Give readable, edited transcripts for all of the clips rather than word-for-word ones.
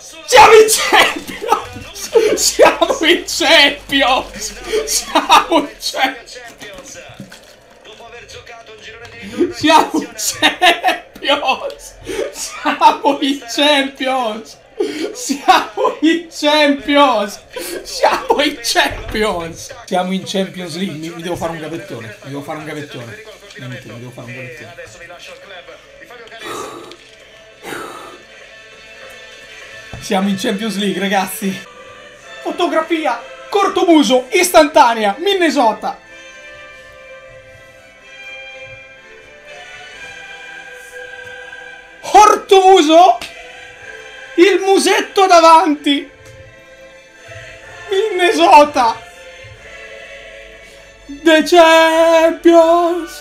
Siamo in Champions! Siamo in Champions! Siamo in Champions! Siamo in Champions! Siamo in Champions! Siamo in Champions! Siamo in Champions! Siamo in Champions League. Mi devo fare un gavettone. Mi devo fare un gavettone. Mi devo fare un gavettone. Siamo in Champions League, ragazzi. Fotografia cortomuso istantanea Minnesota. Cortomuso, il musetto davanti. Minnesota, The Champions.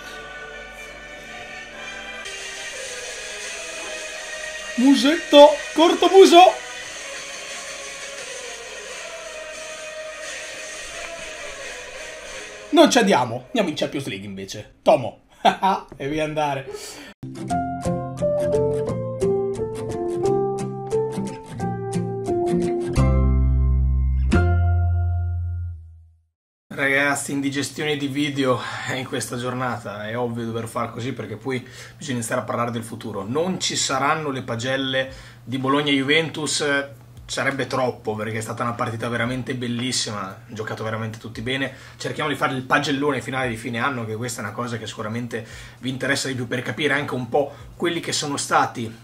Musetto, cortomuso. Non ci andiamo, andiamo in Champions League invece. Tomo. E via andare. Ragazzi, indigestione di video in questa giornata, è ovvio dover far così perché poi bisogna iniziare a parlare del futuro. Non ci saranno le pagelle di Bologna-Juventus, sarebbe troppo perché è stata una partita veramente bellissima, hanno giocato veramente tutti bene. Cerchiamo di fare il pagellone finale di fine anno, che questa è una cosa che sicuramente vi interessa di più per capire anche un po' quelli che sono stati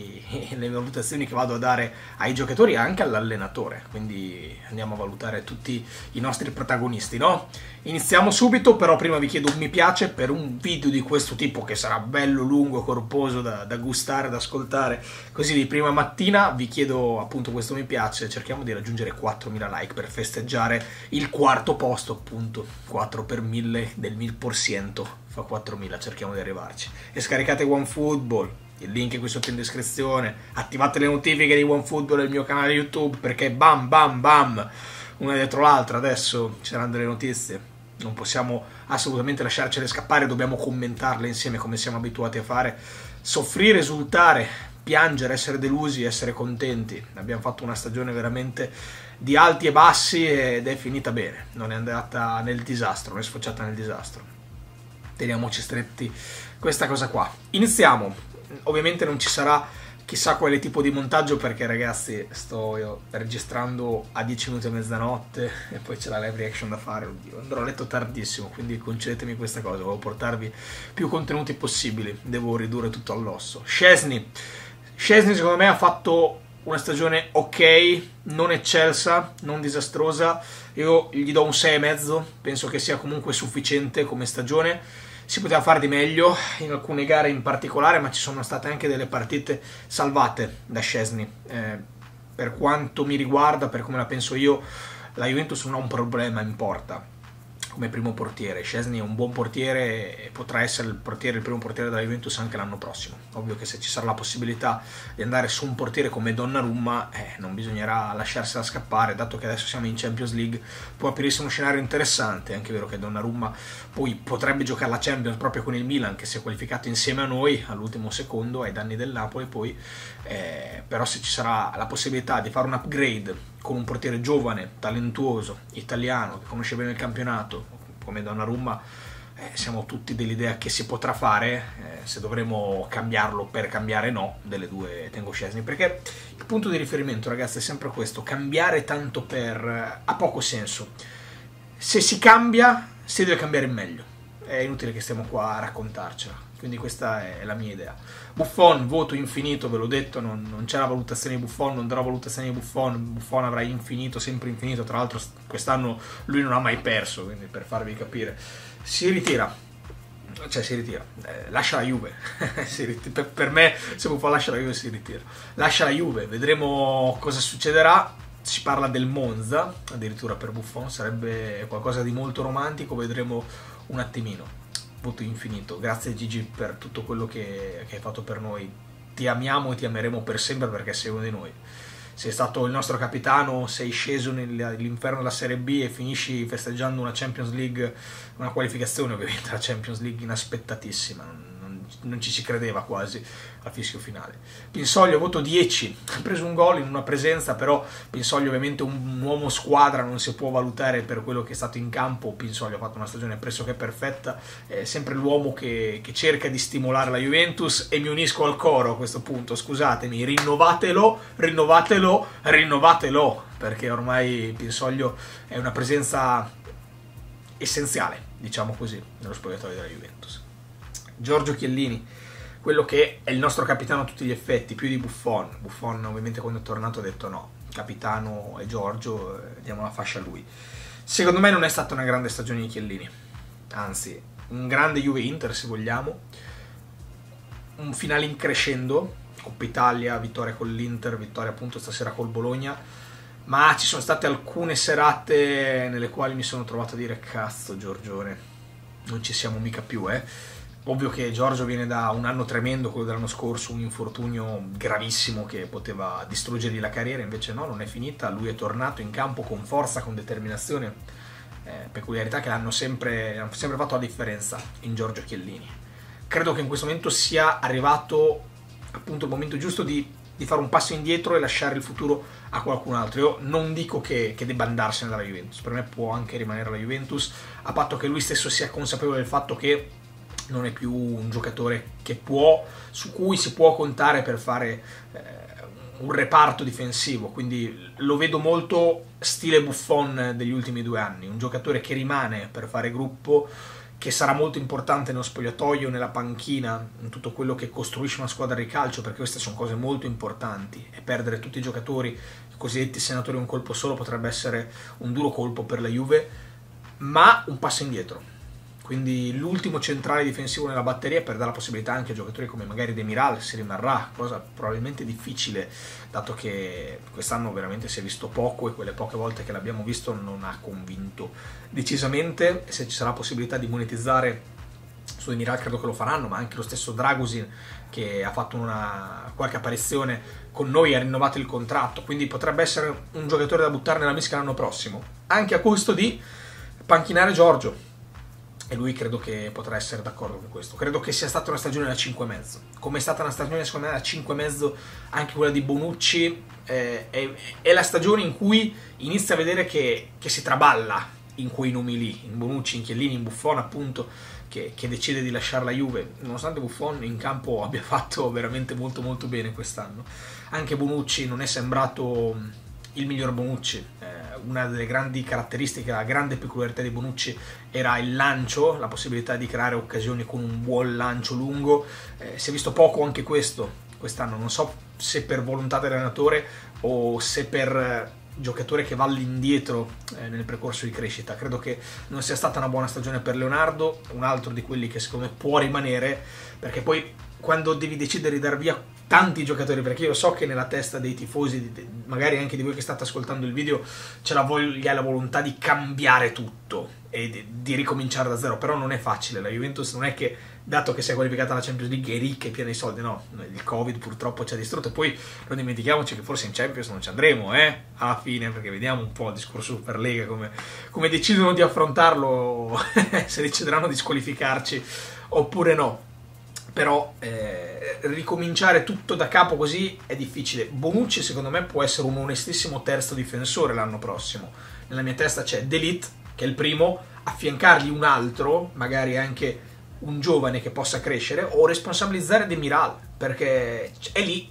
le valutazioni che vado a dare ai giocatori e anche all'allenatore, quindi andiamo a valutare tutti i nostri protagonisti, no? Iniziamo subito, però prima vi chiedo un mi piace per un video di questo tipo che sarà bello, lungo, corposo da gustare, da ascoltare, così di prima mattina. Vi chiedo appunto questo mi piace, cerchiamo di raggiungere 4.000 like per festeggiare il quarto posto, appunto 4 per 1000 del 1000% fa 4.000, cerchiamo di arrivarci. E scaricate OneFootball, il link è qui sotto in descrizione, attivate le notifiche di OneFootball nel mio canale YouTube perché bam bam bam, una dietro l'altra, adesso ci saranno delle notizie. Non possiamo assolutamente lasciarcele scappare, dobbiamo commentarle insieme come siamo abituati a fare, soffrire, esultare, piangere, essere delusi, essere contenti. Abbiamo fatto una stagione veramente di alti e bassi ed è finita bene, non è andata nel disastro, non è sfociata nel disastro. Teniamoci stretti questa cosa qua. Iniziamo, ovviamente non ci sarà chissà quale tipo di montaggio perché ragazzi sto io registrando a 10 minuti a mezzanotte e poi c'è la live reaction da fare. Oddio, andrò a letto tardissimo, quindi concedetemi questa cosa, devo portarvi più contenuti possibili, devo ridurre tutto all'osso. Szczęsny secondo me ha fatto una stagione ok, non eccelsa, non disastrosa, io gli do un 6,5, penso che sia comunque sufficiente come stagione. Si poteva fare di meglio in alcune gare in particolare, ma ci sono state anche delle partite salvate da Szczęsny. Per quanto mi riguarda, per come la penso io, la Juventus non ha un problema in porta come primo portiere. Szczęsny è un buon portiere e potrà essere il primo portiere della Juventus anche l'anno prossimo. Ovvio che se ci sarà la possibilità di andare su un portiere come Donnarumma, non bisognerà lasciarsela scappare, dato che adesso siamo in Champions League, può aprirsi uno scenario interessante. È anche vero che Donnarumma poi potrebbe giocare la Champions proprio con il Milan, che si è qualificato insieme a noi all'ultimo secondo, ai danni del Napoli poi, però se ci sarà la possibilità di fare un upgrade con un portiere giovane, talentuoso, italiano, che conosce bene il campionato, come Donnarumma, siamo tutti dell'idea che si potrà fare. Se dovremo cambiarlo per cambiare, no, delle due tengo Szczęsny, perché il punto di riferimento, ragazzi, è sempre questo: cambiare tanto ha poco senso. Se si cambia, si deve cambiare in meglio, è inutile che stiamo qua a raccontarcela. Quindi questa è la mia idea. Buffon, voto infinito, ve l'ho detto, non c'è la valutazione di Buffon, non darò valutazione di Buffon. Buffon avrà infinito, sempre infinito, tra l'altro quest'anno lui non ha mai perso, quindi per farvi capire. Si ritira, lascia la Juve. Per me, se Buffon lascia la Juve si ritira. Lascia la Juve, vedremo cosa succederà. Si parla del Monza, addirittura per Buffon, sarebbe qualcosa di molto romantico, vedremo un attimino. Voto infinito, grazie Gigi per tutto quello che hai fatto per noi, ti amiamo e ti ameremo per sempre perché sei uno di noi, sei stato il nostro capitano, sei sceso nell'inferno della Serie B e finisci festeggiando una Champions League, una qualificazione ovviamente, la Champions League inaspettatissima, non non ci si credeva quasi al fischio finale. Pinsoglio voto 10, ha preso un gol in una presenza, però Pinsoglio ovviamente un uomo squadra, non si può valutare per quello che è stato in campo. Pinsoglio ha fatto una stagione pressoché perfetta, è sempre l'uomo che cerca di stimolare la Juventus, e mi unisco al coro a questo punto, scusatemi, rinnovatelo, perché ormai Pinsoglio è una presenza essenziale, diciamo così, nello spogliatoio della Juventus. Giorgio Chiellini, quello che è il nostro capitano a tutti gli effetti, più di Buffon. Buffon ovviamente quando è tornato ha detto no, capitano è Giorgio, diamo la fascia a lui. Secondo me non è stata una grande stagione di Chiellini, anzi un grande Juve-Inter se vogliamo, un finale in crescendo, Coppa Italia, vittoria con l'Inter, vittoria appunto stasera col Bologna, ma ci sono state alcune serate nelle quali mi sono trovato a dire cazzo Giorgione, non ci siamo mica più, Ovvio che Giorgio viene da un anno tremendo, quello dell'anno scorso, un infortunio gravissimo che poteva distruggergli la carriera, invece no, non è finita, lui è tornato in campo con forza, con determinazione, peculiarità che hanno sempre fatto la differenza in Giorgio Chiellini. Credo che in questo momento sia arrivato appunto il momento giusto di fare un passo indietro e lasciare il futuro a qualcun altro. Io non dico che debba andarsene dalla Juventus, per me può anche rimanere alla Juventus, a patto che lui stesso sia consapevole del fatto che non è più un giocatore su cui si può contare per fare un reparto difensivo, quindi lo vedo molto stile Buffon degli ultimi 2 anni, un giocatore che rimane per fare gruppo, che sarà molto importante nello spogliatoio, nella panchina, in tutto quello che costruisce una squadra di calcio, perché queste sono cose molto importanti, e perdere tutti i giocatori, i cosiddetti senatori un colpo solo, potrebbe essere un duro colpo per la Juve, ma un passo indietro. Quindi l'ultimo centrale difensivo nella batteria, per dare la possibilità anche a giocatori come magari Demiral, si rimarrà, cosa probabilmente difficile, dato che quest'anno veramente si è visto poco e quelle poche volte che l'abbiamo visto non ha convinto decisamente. Se ci sarà possibilità di monetizzare su Demiral credo che lo faranno, ma anche lo stesso Dragusin, che ha fatto qualche apparizione con noi, ha rinnovato il contratto, quindi potrebbe essere un giocatore da buttare nella mischia l'anno prossimo, anche a costo di panchinare Giorgio. E lui credo che potrà essere d'accordo con questo. Credo che sia stata una stagione da 5,5. Come è stata una stagione secondo me da 5,5 anche quella di Bonucci, è la stagione in cui inizia a vedere che si traballa in quei nomi lì, in Bonucci, in Chiellini, in Buffon appunto, che decide di lasciare la Juve, nonostante Buffon in campo abbia fatto veramente molto molto bene quest'anno. Anche Bonucci non è sembrato il miglior Bonucci. Una delle grandi caratteristiche, la grande peculiarità di Bonucci era il lancio, la possibilità di creare occasioni con un buon lancio lungo. Si è visto poco anche quest'anno, non so se per volontà dell'allenatore o se per giocatore che va all'indietro nel percorso di crescita. Credo che non sia stata una buona stagione per Leonardo, un altro di quelli che secondo me può rimanere, perché poi quando devi decidere di dar via tanti giocatori, perché io so che nella testa dei tifosi, magari anche di voi che state ascoltando il video, c'è la voglia e la volontà di cambiare tutto e di ricominciare da zero, però non è facile. La Juventus non è che, dato che si è qualificata alla Champions League, è ricca e piena di soldi, no, il Covid purtroppo ci ha distrutto, e poi non dimentichiamoci che forse in Champions non ci andremo alla fine, perché vediamo un po' il discorso Superlega come decidono di affrontarlo, se decideranno di squalificarci oppure no. Però ricominciare tutto da capo così è difficile. Bonucci secondo me può essere un onestissimo terzo difensore l'anno prossimo. Nella mia testa c'è De Ligt, che è il primo, affiancargli un altro, magari anche un giovane che possa crescere, o responsabilizzare Demiral, perché è lì,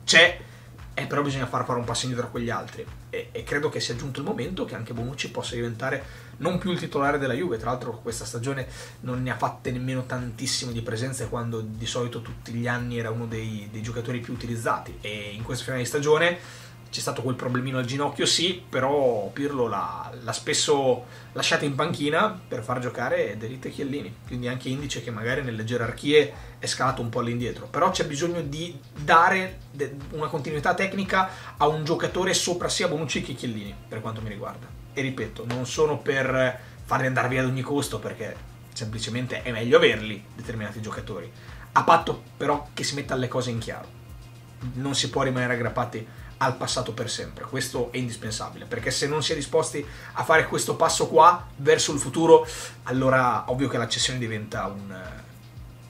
però bisogna fare un passo indietro a quegli altri, e credo che sia giunto il momento che anche Bonucci possa diventare non più il titolare della Juve. Tra l'altro questa stagione non ne ha fatte nemmeno tantissime di presenze, quando di solito tutti gli anni era uno dei giocatori più utilizzati, e in questa finale di stagione c'è stato quel problemino al ginocchio, sì, però Pirlo l'ha spesso lasciato in panchina per far giocare De Ligt e Chiellini, quindi anche indice che magari nelle gerarchie è scalato un po' all'indietro. Però c'è bisogno di dare una continuità tecnica a un giocatore sopra sia Bonucci che Chiellini, per quanto mi riguarda. E ripeto, non sono per farli andare via ad ogni costo, perché semplicemente è meglio averli determinati giocatori, a patto però che si metta le cose in chiaro. Non si può rimanere aggrappati al passato per sempre, questo è indispensabile, perché se non si è disposti a fare questo passo qua verso il futuro, allora ovvio che la cessione diventa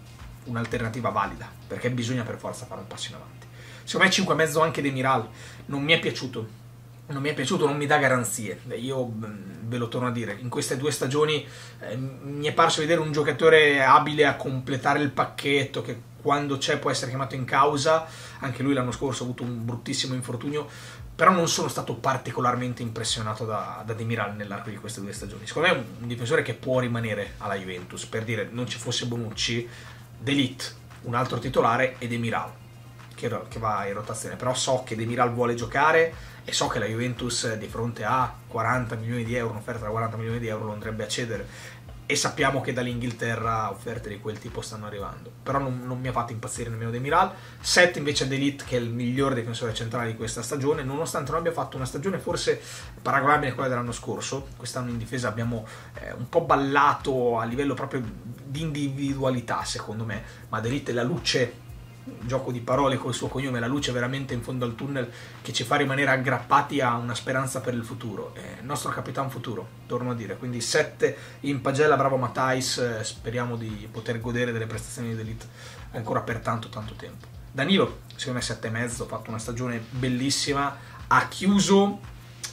un'alternativa valida, perché bisogna per forza fare un passo in avanti. Secondo me 5,5 anche Demiral non mi è piaciuto. Non mi è piaciuto, non mi dà garanzie. Io ve lo torno a dire, in queste 2 stagioni mi è parso vedere un giocatore abile a completare il pacchetto, che quando c'è può essere chiamato in causa. Anche lui l'anno scorso ha avuto un bruttissimo infortunio, però non sono stato particolarmente impressionato da Demiral nell'arco di queste 2 stagioni. Secondo me è un difensore che può rimanere alla Juventus, per dire, non ci fosse Bonucci, De Ligt, un altro titolare, e Demiral che va in rotazione. Però so che Demiral vuole giocare e so che la Juventus di fronte a 40 milioni di euro, un'offerta da 40 milioni di euro, lo andrebbe a cedere, e sappiamo che dall'Inghilterra offerte di quel tipo stanno arrivando. Però non mi ha fatto impazzire nemmeno Demiral. 7 invece De Ligt, che è il miglior difensore centrale di questa stagione, nonostante non abbia fatto una stagione forse paragonabile a quella dell'anno scorso. Quest'anno in difesa abbiamo un po' ballato a livello proprio di individualità, secondo me, ma De Ligt è la luce, gioco di parole col suo cognome, la luce veramente in fondo al tunnel che ci fa rimanere aggrappati a una speranza per il futuro. È il nostro capitano futuro, torno a dire. Quindi 7 in pagella, bravo Matthijs, speriamo di poter godere delle prestazioni di De Ligt ancora per tanto tempo. Danilo, secondo me 7,5, ha fatto una stagione bellissima, ha chiuso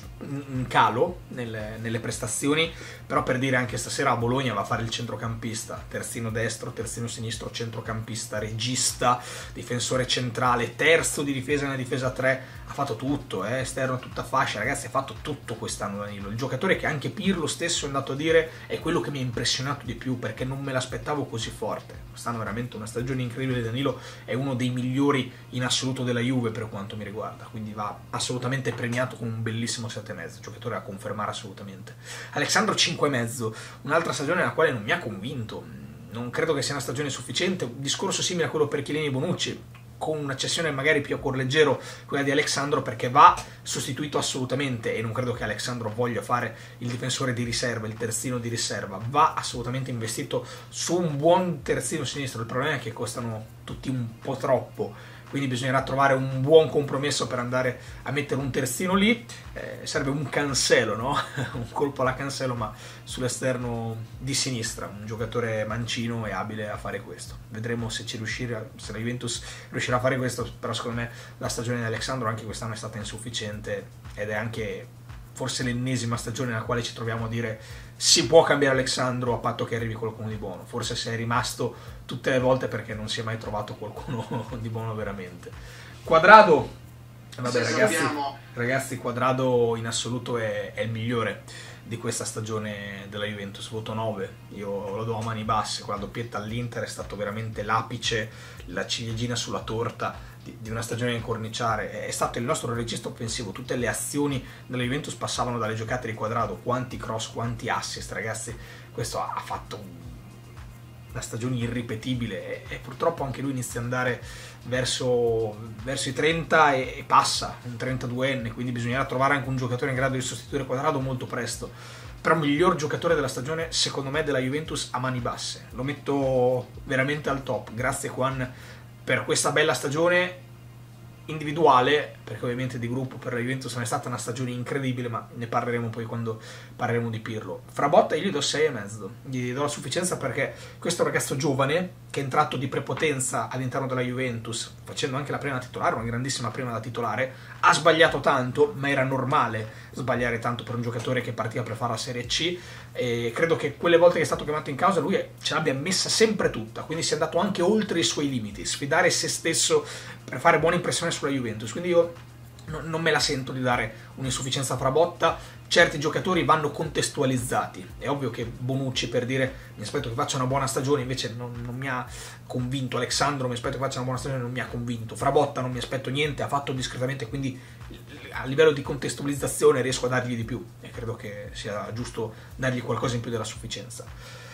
un calo nelle prestazioni, però per dire, anche stasera a Bologna va a fare il centrocampista, terzino destro, terzino sinistro, centrocampista, regista, difensore centrale, terzo di difesa nella difesa 3, ha fatto tutto, esterno tutta fascia, ragazzi, ha fatto tutto quest'anno Danilo, il giocatore che anche Pirlo stesso è andato a dire è quello che mi ha impressionato di più, perché non me l'aspettavo così forte. Quest'anno veramente una stagione incredibile. Danilo è uno dei migliori in assoluto della Juve per quanto mi riguarda, quindi va assolutamente premiato con un bellissimo 7,5, giocatore da confermare assolutamente. Alexandro 5,5, un'altra stagione nella quale non mi ha convinto, non credo che sia una stagione sufficiente, un discorso simile a quello per Chiellini e Bonucci, con una cessione magari più a cuor leggero quella di Alexandro, perché va sostituito assolutamente, e non credo che Alexandro voglia fare il difensore di riserva, il terzino di riserva, va assolutamente investito su un buon terzino sinistro. Il problema è che costano tutti un po' troppo, quindi bisognerà trovare un buon compromesso per andare a mettere un terzino lì. Serve un Cancelo, no? Un colpo alla Cancelo, ma sull'esterno di sinistra, un giocatore mancino e abile a fare questo. Vedremo se se la Juventus riuscirà a fare questo, però secondo me la stagione di Alexandro anche quest'anno è stata insufficiente, ed è anche forse l'ennesima stagione nella quale ci troviamo a dire si può cambiare Alexandro a patto che arrivi qualcuno di buono. Forse se è rimasto tutte le volte perché non si è mai trovato qualcuno di buono veramente. Quadrado, vabbè ragazzi, Quadrado in assoluto è il migliore di questa stagione della Juventus, voto 9, io lo do a mani basse. Quella doppietta all'Inter è stato veramente l'apice, la ciliegina sulla torta di una stagione da incorniciare. È stato il nostro regista offensivo, tutte le azioni della Juventus passavano dalle giocate di Quadrado, quanti cross, quanti assist, ragazzi, questo ha fatto una stagione irripetibile, e purtroppo anche lui inizia ad andare verso i 30 e passa, un 32enne, quindi bisognerà trovare anche un giocatore in grado di sostituire Quadrado molto presto. Però miglior giocatore della stagione secondo me della Juventus a mani basse, lo metto veramente al top. Grazie Juan per questa bella stagione individuale, perché ovviamente di gruppo per la Juventus non è stata una stagione incredibile, ma ne parleremo poi quando parleremo di Pirlo. Frabotta io gli do 6,5, gli do la sufficienza perché questo è un ragazzo giovane che è entrato di prepotenza all'interno della Juventus, facendo anche la prima da titolare, una grandissima prima da titolare, ha sbagliato tanto, ma era normale sbagliare tanto per un giocatore che partiva per fare la Serie C, e credo che quelle volte che è stato chiamato in causa lui ce l'abbia messa sempre tutta, quindi si è andato anche oltre i suoi limiti, sfidare se stesso per fare buona impressione sulla Juventus, quindi io non me la sento di dare un'insufficienza a Frabotta. Certi giocatori vanno contestualizzati, è ovvio che Bonucci, per dire, mi aspetto che faccia una buona stagione, invece non mi ha convinto. Alexandro mi aspetto che faccia una buona stagione, non mi ha convinto. Frabotta non mi aspetto niente, ha fatto discretamente, quindi a livello di contestualizzazione riesco a dargli di più e credo che sia giusto dargli qualcosa in più della sufficienza.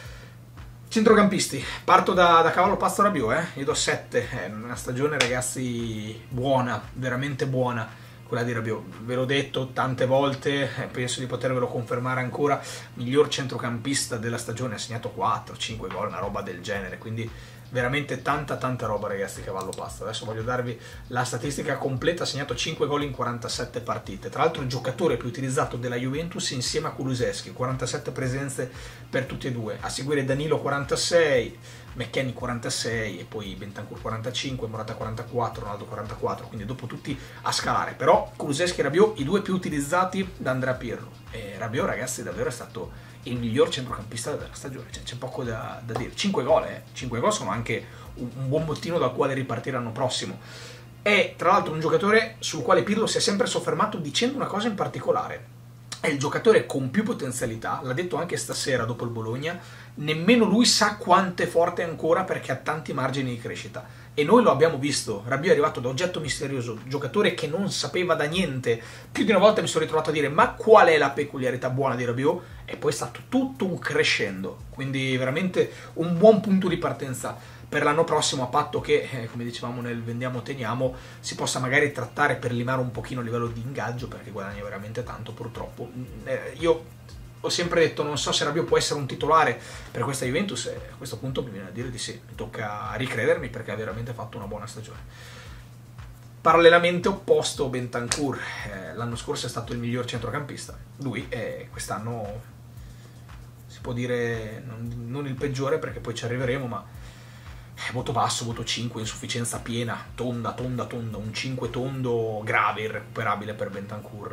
Centrocampisti, parto da cavallo Pazzo Rabiot, gli do 7, è una stagione ragazzi buona, veramente buona quella di Rabiot, ve l'ho detto tante volte, penso di potervelo confermare ancora, miglior centrocampista della stagione, ha segnato 4-5 gol, una roba del genere, quindi veramente tanta roba ragazzi cavallo Pazzo. Adesso voglio darvi la statistica completa, ha segnato 5 gol in 47 partite, tra l'altro il giocatore più utilizzato della Juventus insieme a Kulusevski, 47 presenze per tutti e due, a seguire Danilo 46, McKennie 46 e poi Bentancur 45, Morata 44, Ronaldo 44, quindi dopo tutti a scalare. Però Kulusevski e Rabiot, i due più utilizzati da Andrea Pirlo. E Rabiot, ragazzi, davvero è stato il miglior centrocampista della stagione, cioè, c'è poco da dire. 5 gol, 5 gol sono anche un buon bottino dal quale ripartire l'anno prossimo. È tra l'altro un giocatore sul quale Pirlo si è sempre soffermato dicendo una cosa in particolare: è il giocatore con più potenzialità, l'ha detto anche stasera dopo il Bologna, nemmeno lui sa quanto è forte ancora perché ha tanti margini di crescita. E noi lo abbiamo visto, Rabiot è arrivato da oggetto misterioso, giocatore che non sapeva da niente. Più di una volta mi sono ritrovato a dire: ma qual è la peculiarità buona di Rabiot? E poi è stato tutto un crescendo, quindi veramente un buon punto di partenza per l'anno prossimo, a patto che, come dicevamo nel vendiamo teniamo, si possa magari trattare per limare un pochino il livello di ingaggio, perché guadagna veramente tanto purtroppo. Io ho sempre detto, non so se Rabiot può essere un titolare per questa Juventus, e a questo punto mi viene a dire di sì, mi tocca ricredermi perché ha veramente fatto una buona stagione. Parallelamente opposto Bentancur, l'anno scorso è stato il miglior centrocampista, lui quest'anno si può dire non il peggiore perché poi ci arriveremo, ma voto basso, voto 5, insufficienza piena, tonda, un 5 tondo grave, irrecuperabile per Bentancur.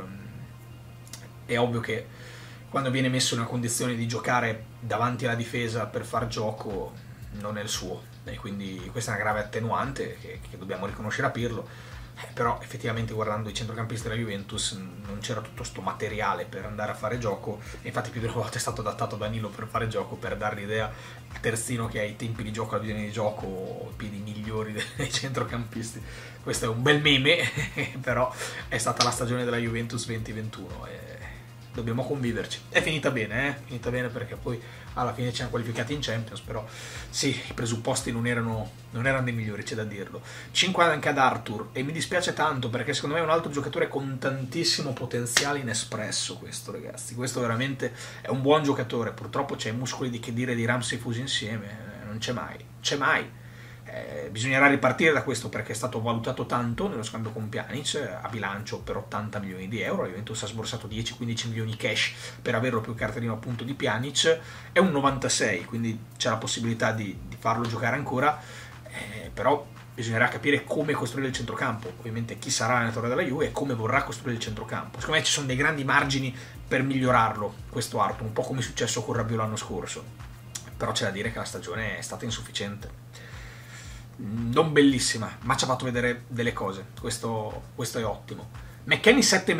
È ovvio che quando viene messo in una condizione di giocare davanti alla difesa per far gioco non è il suo, e quindi questa è una grave attenuante che dobbiamo riconoscere a Pirlo. Però effettivamente guardando i centrocampisti della Juventus non c'era tutto sto materiale per andare a fare gioco, e infatti più di una volta è stato adattato Danilo per fare gioco, per dare l'idea il terzino che ha i tempi di gioco, la visione di gioco, i piedi migliori dei centrocampisti. Questo è un bel meme, però è stata la stagione della Juventus 2021 e dobbiamo conviverci. È finita bene, finita bene perché poi alla fine ci hanno qualificati in Champions, però sì, i presupposti non erano dei migliori, c'è da dirlo. 5 anche ad Arthur, e mi dispiace tanto perché secondo me è un altro giocatore con tantissimo potenziale inespresso questo, ragazzi. Questo veramente è un buon giocatore, purtroppo c'è i muscoli di Khedira e di Ramsey fusi insieme, non c'è mai. Bisognerà ripartire da questo perché è stato valutato tanto nello scambio con Pjanic a bilancio per 80 milioni di euro. La Juventus ha sborsato 10-15 milioni cash per averlo più cartellino appunto di Pjanic. È un 96, quindi c'è la possibilità di farlo giocare ancora, però bisognerà capire come costruire il centrocampo, ovviamente chi sarà l'allenatore della Juve e come vorrà costruire il centrocampo. Secondo me ci sono dei grandi margini per migliorarlo questo Arthur, un po' come è successo con Rabiot l'anno scorso, però c'è da dire che la stagione è stata insufficiente, non bellissima, ma ci ha fatto vedere delle cose, questo è ottimo. McKennie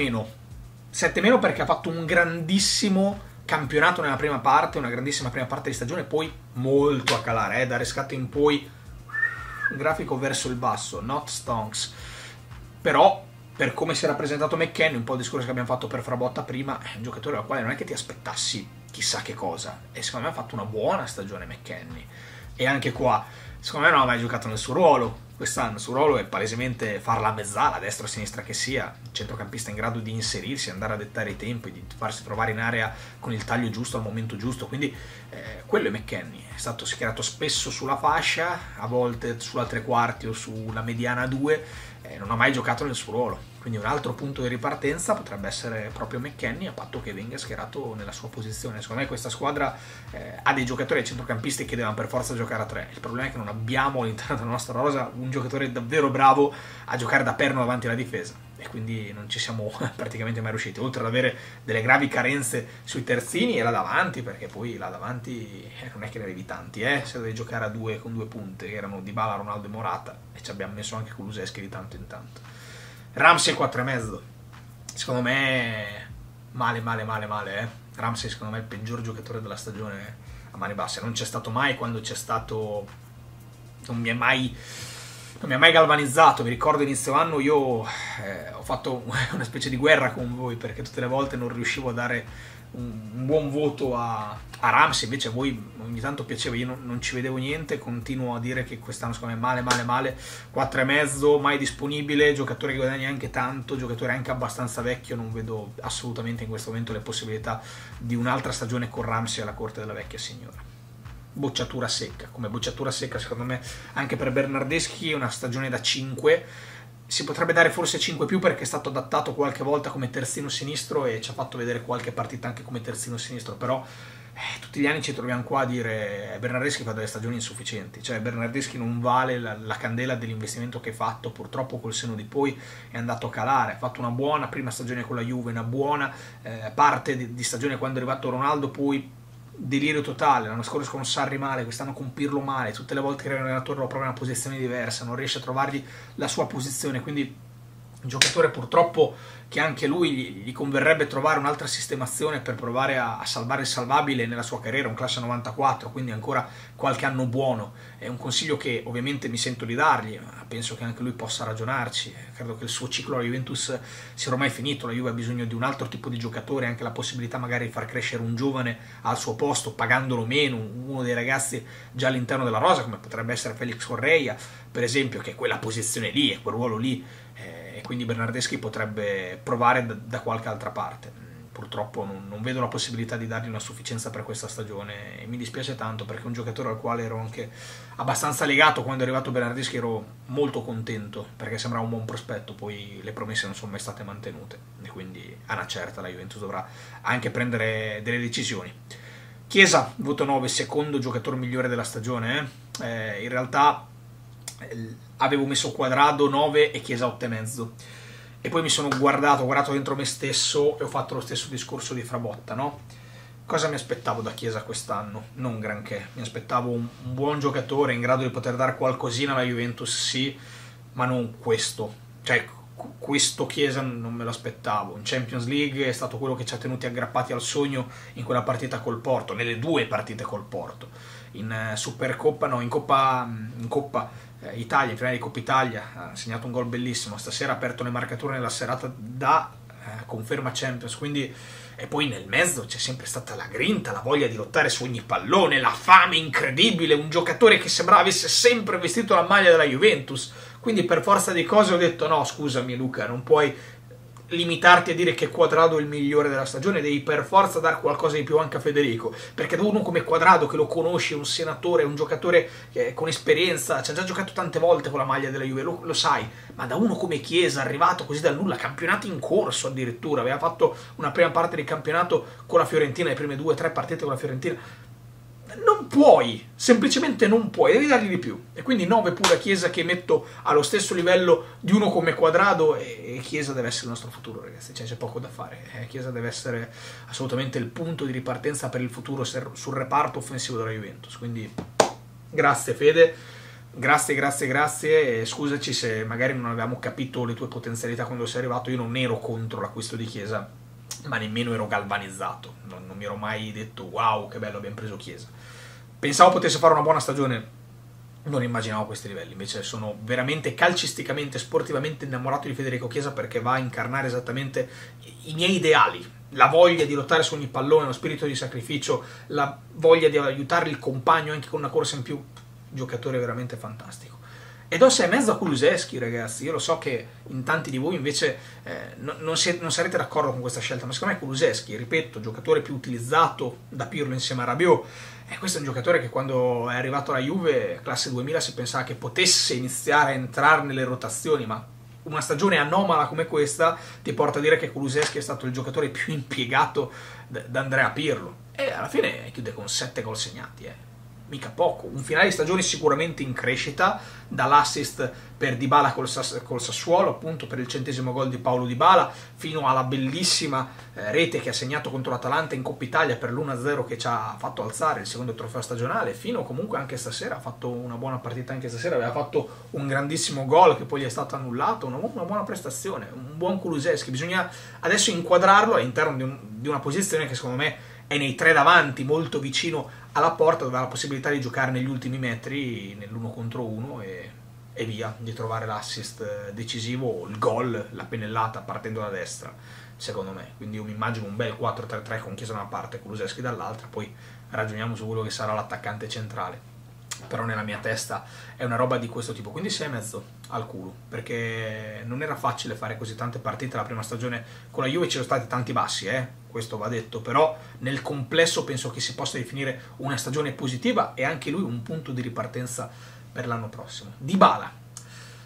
7- perché ha fatto un grandissimo campionato nella prima parte, una grandissima prima parte di stagione, poi molto a calare, da riscatto in poi un grafico verso il basso, not stonks. Però per come si è rappresentato McKennie, un po' il discorso che abbiamo fatto per Frabotta prima, è un giocatore al quale non è che ti aspettassi chissà che cosa, e secondo me ha fatto una buona stagione McKennie. E anche qua secondo me non ha mai giocato nel suo ruolo quest'anno. Il suo ruolo è palesemente farla a mezzala, a destra o a sinistra che sia, un centrocampista in grado di inserirsi, andare a dettare i tempi, di farsi trovare in area con il taglio giusto al momento giusto, quindi quello è McKennie. È stato schierato spesso sulla fascia, a volte sulla tre quarti o sulla mediana 2, non ha mai giocato nel suo ruolo, quindi un altro punto di ripartenza potrebbe essere proprio McKennie, a patto che venga schierato nella sua posizione. Secondo me questa squadra ha dei giocatori e centrocampisti che devono per forza giocare a 3. Il problema è che non abbiamo all'interno della nostra rosa un giocatore davvero bravo a giocare da perno davanti alla difesa, e quindi non ci siamo praticamente mai riusciti, oltre ad avere delle gravi carenze sui terzini e là davanti, perché poi là davanti non è che ne avevi tanti, se devi giocare a 2 con 2 punte, che erano Dybala, Ronaldo e Morata, e ci abbiamo messo anche Kulusevski di tanto in tanto. Ramsey 4,5, secondo me male. Ramsey secondo me è il peggior giocatore della stagione a mani basse, non c'è stato mai, quando c'è stato non mi ha mai galvanizzato. Vi ricordo inizio anno io ho fatto una specie di guerra con voi perché tutte le volte non riuscivo a dare un buon voto a Ramsey, invece a voi ogni tanto piaceva, io non ci vedevo niente, continuo a dire che quest'anno secondo me male, 4,5, mai disponibile, giocatore che guadagna anche tanto, giocatore anche abbastanza vecchio, non vedo assolutamente in questo momento le possibilità di un'altra stagione con Ramsey alla corte della vecchia signora. Bocciatura secca, come bocciatura secca secondo me anche per Bernardeschi, una stagione da 5, si potrebbe dare forse 5+, perché è stato adattato qualche volta come terzino sinistro e ci ha fatto vedere qualche partita anche come terzino sinistro, però tutti gli anni ci troviamo qua a dire Bernardeschi fa delle stagioni insufficienti, cioè Bernardeschi non vale la candela dell'investimento che ha fatto, purtroppo col senno di poi è andato a calare, ha fatto una buona prima stagione con la Juve, una buona parte di stagione quando è arrivato Ronaldo, poi delirio totale, l'anno scorso con Sarri male, quest'anno con Pirlo male, tutte le volte che era un allenatore lo prova in una posizione diversa, non riesce a trovargli la sua posizione, quindi un giocatore purtroppo che anche lui gli converrebbe trovare un'altra sistemazione per provare a salvare il salvabile nella sua carriera, un classe 94, quindi ancora qualche anno buono. È un consiglio che ovviamente mi sento di dargli, ma penso che anche lui possa ragionarci. Credo che il suo ciclo alla Juventus sia ormai finito, la Juve ha bisogno di un altro tipo di giocatore, anche la possibilità magari di far crescere un giovane al suo posto, pagandolo meno, uno dei ragazzi già all'interno della rosa, come potrebbe essere Felix Correia, per esempio, che è quella posizione lì, è quel ruolo lì, e quindi Bernardeschi potrebbe provare da qualche altra parte. Purtroppo non vedo la possibilità di dargli una sufficienza per questa stagione e mi dispiace tanto, perché è un giocatore al quale ero anche abbastanza legato. Quando è arrivato Bernardeschi ero molto contento perché sembrava un buon prospetto, poi le promesse non sono mai state mantenute e quindi a una certa la Juventus dovrà anche prendere delle decisioni. Chiesa, voto 9, secondo giocatore migliore della stagione. In realtà avevo messo Quadrado 9 e Chiesa 8,5, e poi mi sono guardato dentro me stesso e ho fatto lo stesso discorso di Frabotta, no? Cosa mi aspettavo da Chiesa quest'anno? Non granché, mi aspettavo un buon giocatore in grado di poter dare qualcosina alla Juventus, sì, ma non questo, cioè questo Chiesa non me lo aspettavo. In Champions League è stato quello che ci ha tenuti aggrappati al sogno in quella partita col Porto, nelle due partite col Porto, in Supercoppa, no, in Coppa Italia, in finale di Coppa Italia, ha segnato un gol bellissimo, stasera ha aperto le marcature nella serata da conferma Champions, quindi, e poi nel mezzo c'è sempre stata la grinta, la voglia di lottare su ogni pallone, la fame incredibile, un giocatore che sembrava avesse sempre vestito la maglia della Juventus, quindi per forza di cose ho detto no, scusami Luca, non puoi limitarti a dire che Quadrado è il migliore della stagione, devi per forza dare qualcosa di più anche a Federico, perché uno come Quadrado, che lo conosci, è un senatore, è un giocatore con esperienza, ci ha già giocato tante volte con la maglia della Juve, lo sai, ma da uno come Chiesa, arrivato così dal nulla, campionati in corso addirittura, aveva fatto una prima parte di campionato con la Fiorentina, le prime 2 o 3 partite con la Fiorentina, non puoi, semplicemente non puoi, devi dargli di più. E quindi 9 pure a Chiesa, che metto allo stesso livello di uno come Quadrado, e Chiesa deve essere il nostro futuro, ragazzi, c'è poco da fare. Chiesa deve essere assolutamente il punto di ripartenza per il futuro sul reparto offensivo della Juventus. Quindi grazie Fede, grazie, e scusaci se magari non avevamo capito le tue potenzialità quando sei arrivato. Io non ero contro l'acquisto di Chiesa, ma nemmeno ero galvanizzato, non mi ero mai detto wow che bello abbiamo preso Chiesa. Pensavo potesse fare una buona stagione, non immaginavo a questi livelli. Invece sono veramente calcisticamente, sportivamente innamorato di Federico Chiesa, perché va a incarnare esattamente i miei ideali, la voglia di lottare su ogni pallone, lo spirito di sacrificio, la voglia di aiutare il compagno anche con una corsa in più. Giocatore veramente fantastico. E do 6,5 a Kulusevski, ragazzi. Io lo so che in tanti di voi invece non sarete d'accordo con questa scelta, ma secondo me Kulusevski, ripeto, giocatore più utilizzato da Pirlo insieme a Rabiot, e questo è un giocatore che quando è arrivato alla Juve, classe 2000, si pensava che potesse iniziare a entrare nelle rotazioni, ma una stagione anomala come questa ti porta a dire che Kulusevski è stato il giocatore più impiegato da Andrea Pirlo, e alla fine chiude con 7 gol segnati, mica poco. Un finale di stagione sicuramente in crescita, dall'assist per Dybala col Sassuolo, appunto per il 100° gol di Paulo Dybala, fino alla bellissima rete che ha segnato contro l'Atalanta in Coppa Italia per l'1-0 che ci ha fatto alzare il secondo trofeo stagionale, fino comunque anche stasera, ha fatto una buona partita anche stasera, aveva fatto un grandissimo gol che poi gli è stato annullato, una buona prestazione, un buon Kulusevski. Bisogna adesso inquadrarlo all'interno di una posizione che secondo me è nei 3 davanti, molto vicino alla porta, dove ha la possibilità di giocare negli ultimi metri, nell'1 contro 1 e via, di trovare l'assist decisivo, il gol, la pennellata partendo da destra, secondo me. Quindi io mi immagino un bel 4-3-3 con Chiesa da una parte e Kulusevski dall'altra, poi ragioniamo su quello che sarà l'attaccante centrale. Però nella mia testa è una roba di questo tipo, quindi 6,5 al culo, perché non era facile fare così tante partite la prima stagione con la Juve, ci sono stati tanti bassi, questo va detto, però nel complesso penso che si possa definire una stagione positiva e anche lui un punto di ripartenza per l'anno prossimo. Dybala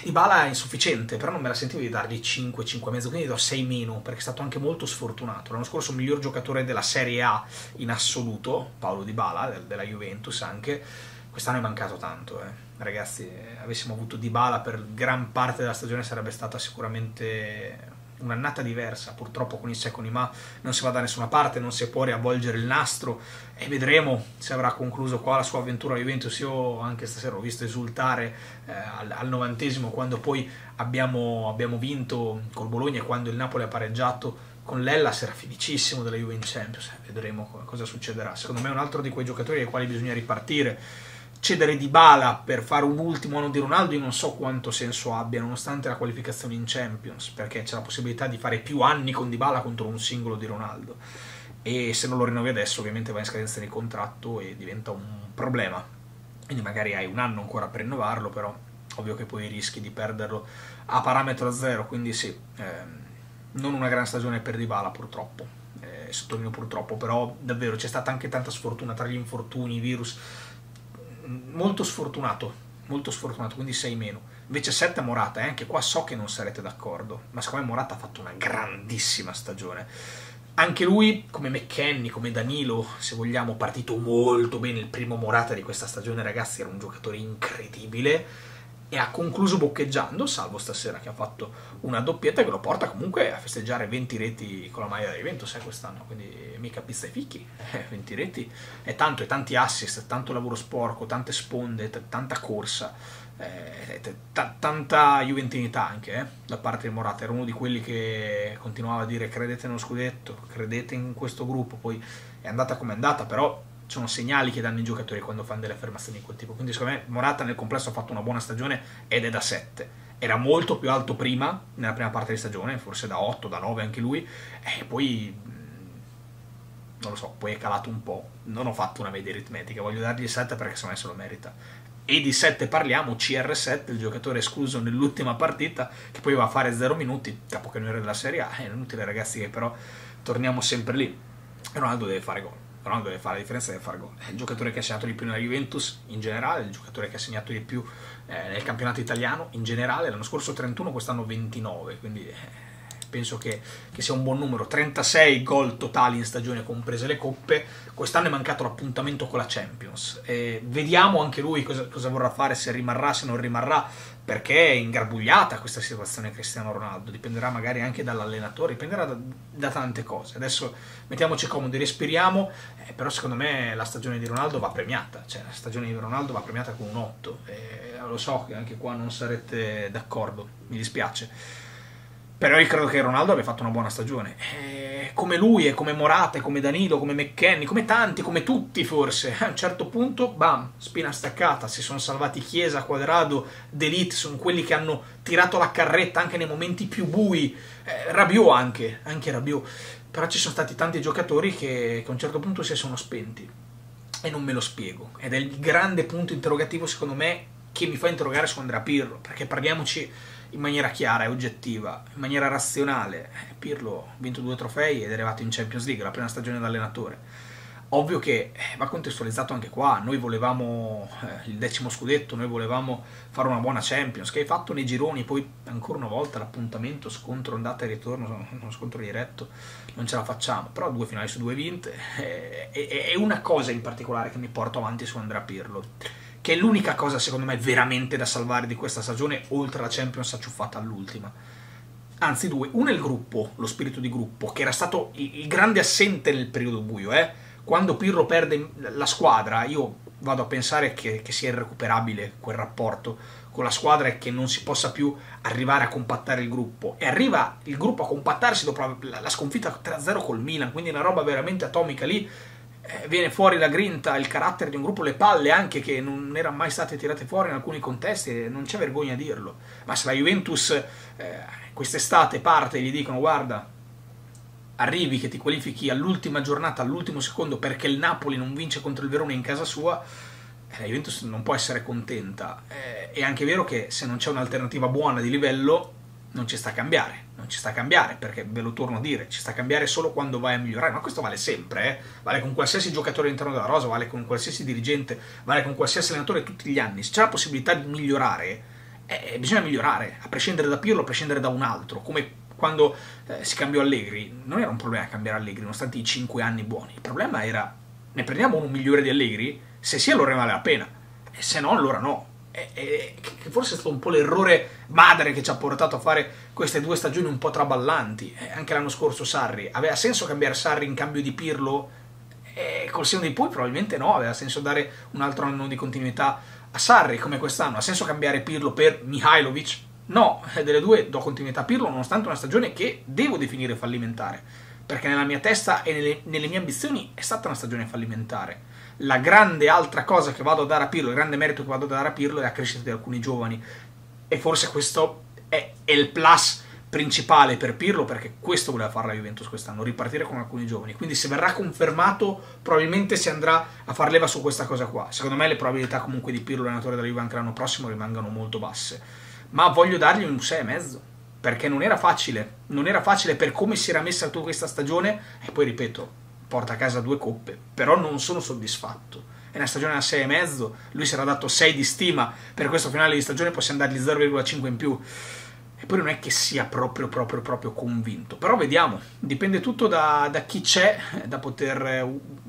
Dybala è insufficiente, però non me la sentivo di dargli 5, 5,5, quindi do 6 meno, perché è stato anche molto sfortunato. L'anno scorso miglior giocatore della Serie A in assoluto, Paulo Dybala, della Juventus anche. Quest'anno è mancato tanto, ragazzi. Avessimo avuto Dybala per gran parte della stagione sarebbe stata sicuramente un'annata diversa. Purtroppo con il Seconima non si va da nessuna parte, non si può riavvolgere il nastro e vedremo se avrà concluso qua la sua avventura a Juventus. Io anche stasera ho visto esultare al 90esimo, quando poi abbiamo vinto col Bologna e quando il Napoli ha pareggiato con l'Hellas. Era felicissimo della Juve in Champions. Vedremo cosa succederà. Secondo me è un altro di quei giocatori ai quali bisogna ripartire. Cedere Dybala per fare un ultimo anno di Ronaldo io non so quanto senso abbia, nonostante la qualificazione in Champions, perché c'è la possibilità di fare più anni con Dybala contro un singolo di Ronaldo, e se non lo rinnovi adesso ovviamente va in scadenza di contratto e diventa un problema. Quindi magari hai un anno ancora per rinnovarlo, però ovvio che poi rischi di perderlo a parametro zero. Quindi sì, non una gran stagione per Dybala purtroppo, sottolineo purtroppo, però davvero c'è stata anche tanta sfortuna tra gli infortuni, i virus. Molto sfortunato, quindi 6 meno. Invece 7 Morata, anche qua so che non sarete d'accordo, ma secondo me Morata ha fatto una grandissima stagione. Anche lui, come McKennie, come Danilo, se vogliamo, partito molto bene. Il primo Morata di questa stagione, ragazzi, era un giocatore incredibile e ha concluso boccheggiando, salvo stasera che ha fatto una doppietta che lo porta comunque a festeggiare 20 reti con la maglia da Juventus quest'anno, quindi mica pizza ai fichi. 20 reti è tanto, e tanti assist, tanto lavoro sporco, tante sponde, tanta corsa, tanta juventinità anche da parte di Morata. Era uno di quelli che continuava a dire credete nello scudetto, credete in questo gruppo. Poi è andata come è andata, però sono segnali che danno i giocatori quando fanno delle affermazioni di quel tipo. Quindi secondo me Morata nel complesso ha fatto una buona stagione ed è da 7. Era molto più alto prima, nella prima parte di stagione, forse da 8, da 9 anche lui, e poi non lo so, poi è calato un po'. Non ho fatto una media aritmetica, voglio dargli 7 perché secondo me se lo merita. E di 7 parliamo, CR7, il giocatore escluso nell'ultima partita, che poi va a fare 0 minuti, capocannoniere della Serie A. È inutile, ragazzi, che però torniamo sempre lì. Ronaldo deve fare gol. Ronaldo deve fare la differenza, deve fare gol. È il giocatore che ha segnato di più nella Juventus in generale, il giocatore che ha segnato di più nel campionato italiano in generale. L'anno scorso 31, quest'anno 29, quindi penso che sia un buon numero. 36 gol totali in stagione, comprese le coppe. Quest'anno è mancato l'appuntamento con la Champions. Vediamo anche lui cosa vorrà fare, se rimarrà, se non rimarrà, perché è ingarbugliata questa situazione Cristiano Ronaldo. Dipenderà magari anche dall'allenatore, dipenderà da tante cose. Adesso mettiamoci comodi, respiriamo, però secondo me la stagione di Ronaldo va premiata. Cioè la stagione di Ronaldo va premiata con un 8. Lo so che anche qua non sarete d'accordo, mi dispiace. Però io credo che Ronaldo abbia fatto una buona stagione. Come lui, e come Morata, e come Danilo, come McKennie, come tanti, come tutti forse. A un certo punto, bam, spina staccata. Si sono salvati Chiesa, Quadrado, De Ligt, sono quelli che hanno tirato la carretta anche nei momenti più bui. Rabiot anche Rabiot. Però ci sono stati tanti giocatori che a un certo punto si sono spenti. E non me lo spiego. Ed è il grande punto interrogativo, secondo me, che mi fa interrogare su Andrea Pirlo. Perché parliamoci in maniera chiara e oggettiva, in maniera razionale. Pirlo ha vinto 2 trofei ed è arrivato in Champions League, la prima stagione da allenatore. Ovvio che va contestualizzato anche qua. Noi volevamo il 10° scudetto, noi volevamo fare una buona Champions, che hai fatto nei gironi. Poi ancora una volta l'appuntamento, scontro andata e ritorno, uno scontro diretto, non ce la facciamo. Però 2 finali su 2 vinte. E una cosa in particolare che mi porto avanti su Andrea Pirlo, che è l'unica cosa secondo me veramente da salvare di questa stagione, oltre alla Champions acciuffata all'ultima. Anzi 2, uno è il gruppo, lo spirito di gruppo, che era stato il grande assente nel periodo buio. Quando Pirlo perde la squadra, io vado a pensare che sia irrecuperabile quel rapporto con la squadra e che non si possa più arrivare a compattare il gruppo. E arriva il gruppo a compattarsi dopo la sconfitta 3-0 col Milan, quindi una roba veramente atomica lì. Viene fuori la grinta, il carattere di un gruppo, le palle anche che non erano mai state tirate fuori in alcuni contesti, e non c'è vergogna a dirlo. Ma se la Juventus quest'estate parte e gli dicono guarda, arrivi che ti qualifichi all'ultima giornata, all'ultimo secondo, perché il Napoli non vince contro il Verona in casa sua, la Juventus non può essere contenta. È anche vero che se non c'è un'alternativa buona di livello non ci sta a cambiare. Non ci sta a cambiare, perché ve lo torno a dire, ci sta a cambiare solo quando vai a migliorare. Ma questo vale sempre, vale con qualsiasi giocatore all'interno della rosa, vale con qualsiasi dirigente, vale con qualsiasi allenatore tutti gli anni. Se c'è la possibilità di migliorare, bisogna migliorare, a prescindere da Pirlo, a prescindere da un altro, come quando si cambiò Allegri. Non era un problema cambiare Allegri, nonostante i 5 anni buoni. Il problema era, ne prendiamo uno migliore di Allegri? Se sì, allora ne vale la pena, e se no, allora no. Che forse è stato un po' l'errore madre che ci ha portato a fare queste 2 stagioni un po' traballanti. Anche l'anno scorso Sarri, aveva senso cambiare Sarri in cambio di Pirlo? Col senno di poi probabilmente no, aveva senso dare un altro anno di continuità a Sarri come quest'anno. Ha senso cambiare Pirlo per Mihajlovic? No, delle due do continuità a Pirlo, nonostante una stagione che devo definire fallimentare, perché nella mia testa e nelle mie ambizioni è stata una stagione fallimentare. La grande altra cosa che vado a dare a Pirlo, il grande merito che vado a dare a Pirlo è la crescita di alcuni giovani, e forse questo è il plus principale per Pirlo, perché questo voleva fare la Juventus quest'anno, ripartire con alcuni giovani. Quindi se verrà confermato probabilmente si andrà a far leva su questa cosa qua. Secondo me le probabilità comunque di Pirlo allenatore della Juve anche l'anno prossimo rimangono molto basse, ma voglio dargli un 6,5, perché non era facile per come si era messa tutta questa stagione. E poi ripeto, porta a casa 2 coppe, però non sono soddisfatto. È una stagione a 6,5, lui si era dato 6 di stima, per questo finale di stagione possiamo dargli 0,5 in più, e poi non è che sia proprio convinto. Però vediamo, dipende tutto da chi c'è, da poter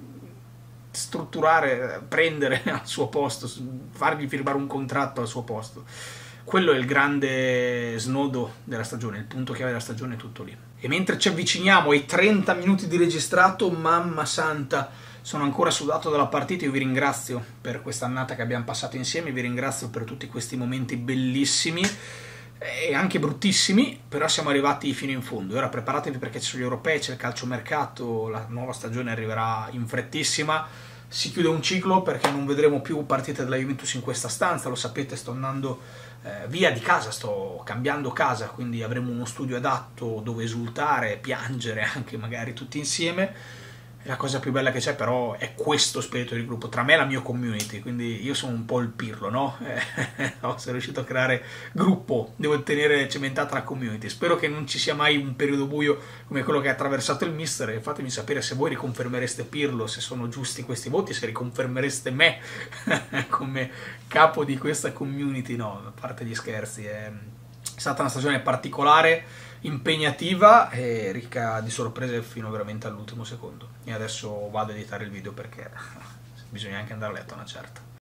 strutturare, prendere al suo posto, fargli firmare un contratto al suo posto. Quello è il grande snodo della stagione, il punto chiave della stagione è tutto lì. E mentre ci avviciniamo ai 30 minuti di registrato, mamma santa, sono ancora sudato dalla partita. Io vi ringrazio per questa annata che abbiamo passato insieme, vi ringrazio per tutti questi momenti bellissimi e anche bruttissimi, però siamo arrivati fino in fondo. E ora preparatevi, perché c'è gli europei, c'è il calciomercato, la nuova stagione arriverà in frettissima. Si chiude un ciclo, perché non vedremo più partite della Juventus in questa stanza, lo sapete, sto andando via di casa, sto cambiando casa, quindi avremo uno studio adatto dove esultare, piangere anche magari tutti insieme. La cosa più bella che c'è però è questo spirito di gruppo, tra me e la mia community, quindi io sono un po' il Pirlo, no? Sono riuscito a creare gruppo, devo tenere cementata la community. Spero che non ci sia mai un periodo buio come quello che ha attraversato il mister, e fatemi sapere se voi riconfermereste Pirlo, se sono giusti questi voti, se riconfermereste me come capo di questa community. No, a parte gli scherzi, è stata una stagione particolare, impegnativa e ricca di sorprese fino veramente all'ultimo secondo. E adesso vado a editare il video, perché bisogna anche andare a letto a una certa.